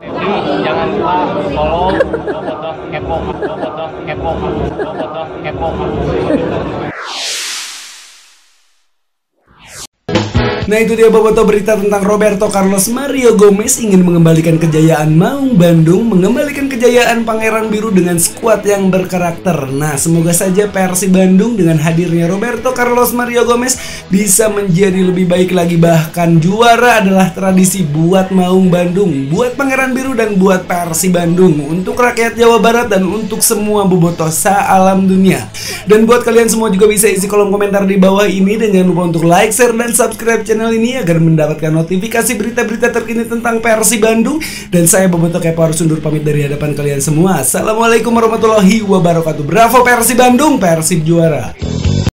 Jadi jangan lupa follow Bobotoh Kepo, Bobotoh Kepo, Bobotoh Kepo. Nah itu dia Bobotoh berita tentang Roberto Carlos Mario Gomez ingin mengembalikan kejayaan Maung Bandung, mengembalikan kejayaan Pangeran Biru dengan skuad yang berkarakter. Nah semoga saja Persib Bandung dengan hadirnya Roberto Carlos Mario Gomez bisa menjadi lebih baik lagi. Bahkan juara adalah tradisi buat Maung Bandung, buat Pangeran Biru dan buat Persib Bandung, untuk rakyat Jawa Barat dan untuk semua Bobotoh se-alam dunia. Dan buat kalian semua juga bisa isi kolom komentar di bawah ini, dan jangan lupa untuk like, share, dan subscribe channel ini agar mendapatkan notifikasi berita-berita terkini tentang Persib Bandung. Dan saya Bobotoh Kepo harus undur pamit dari hadapan kalian semua. Assalamualaikum warahmatullahi wabarakatuh. Bravo Persib Bandung, Persib juara.